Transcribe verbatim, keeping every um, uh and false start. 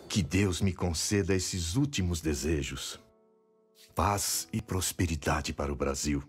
Que Deus me conceda esses últimos desejos. Paz e prosperidade para o Brasil.